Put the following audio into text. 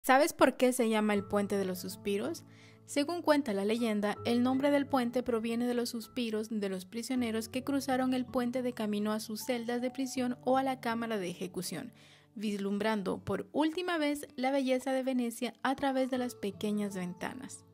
¿Sabes por qué se llama el Puente de los Suspiros? Según cuenta la leyenda, el nombre del puente proviene de los suspiros de los prisioneros que cruzaron el puente de camino a sus celdas de prisión o a la cámara de ejecución, vislumbrando por última vez la belleza de Venecia a través de las pequeñas ventanas.